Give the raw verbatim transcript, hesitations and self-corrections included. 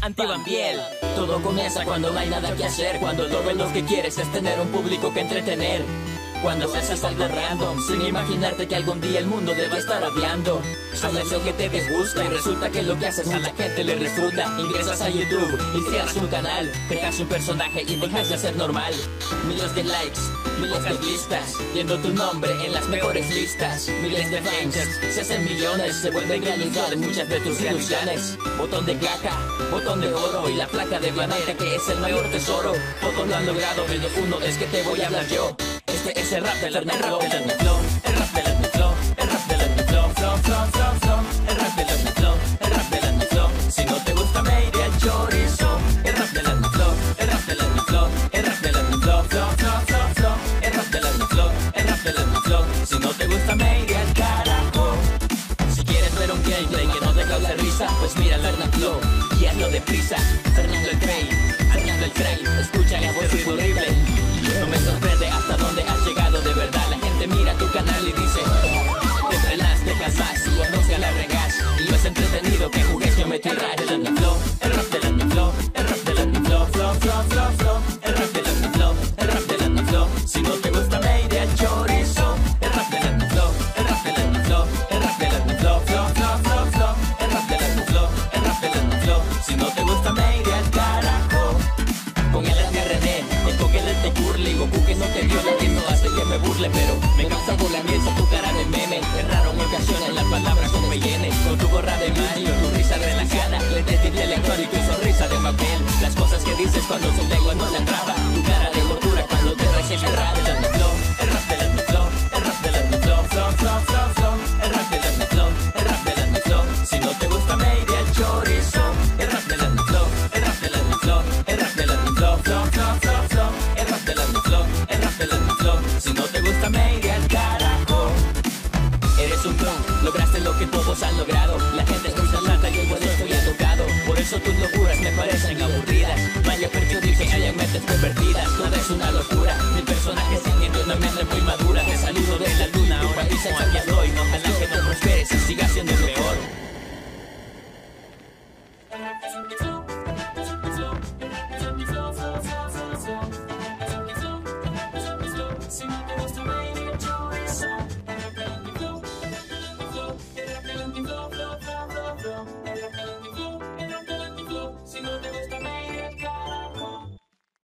Antibambiel. Todo comienza cuando no hay nada que hacer, cuando lo menos que quieres es tener un público que entretener. Cuando haces algo random, sin imaginarte que algún día el mundo deba estar odiando. Haz eso que te disgusta y resulta que lo que haces a la gente le resulta. Ingresas a YouTube y creas un canal, creas un personaje y dejas de ser normal. Miles de likes, miles de vistas, viendo tu nombre en las mejores listas. Miles de fans, se hacen millones, se vuelven realidad muchas de tus ilusiones. Botón de caca, botón de oro y la placa de diamante que es el mayor tesoro. Todos lo han logrado, pero uno es que te voy a hablar yo. Este es el rap del Etniflow, el Etniflow, el rap del Etniflow, el rap del Etniflow, flow, flow, flow, flow, el rap del Etniflow, el rap del Etniflow. Si no te gusta me iré al chorizo. El rap del Etniflow, el rap del Etniflow, el rap del Etniflow, flow, flow, flow, flow, el rap del Etniflow, el rap del Etniflow. Si no te gusta me iré al carajo. Si quieres ver un gameplay que no te cause risa, pues mira el Etniflow y hazlo deprisa. Fernando el Cray, Fernando el Cray, escucha la voz es horrible. No me sorprende hasta dónde has llegado de verdad. La gente mira tu canal y dice: te frenaste, casas y conozca la regas. Y yo es entretenido que jugues geometría. El Etniflow, el rap del Etniflow, el rap del Etniflow, flow, flow, flow, flow, el rap del Etniflow, el rap del Etniflow. Si no te gusta me iré al chorizo. El rap del Etniflow, el rap del Etniflow, el rap del Etniflow, flow, flow, flow, flow, el rap del Etniflow, el rap del Etniflow. Si no te gusta me iré al carajo. Con el Edgar René, con el de Curly, Goku que no te viola, que no hace que me burle, pero me causa por la piensa tu cara de meme. Es raro en ocasiones las palabras son rellenes. Con tu gorra de Mario, tu risa relajada, lentes de intelectual y tu sonrisa de papel. Las cosas que dices cuando su lengua no se atrapa, tu cara de gordura cuando te recién errado. El Etniflow, el rap del Etniflow, el rap del Etniflow, flow, flow, flow, flow, el rap del Etniflow, el rap del Etniflow. Si no te gusta me iré al chorizo. El rap del Etniflow, el rap del Etniflow, el rap del Etniflow, flow, flow, flow, flow, el rap del Etniflow, el rap del Etniflow. Si no te gusta me iré al carajo. Eres un pro, lograste lo que todos han logrado. La gente escucha lata y el bueno estoy tocado. Por eso tus locuras me parecen aburridas. Vaya perdido que hayan mentes pervertidas. Todo es una locura.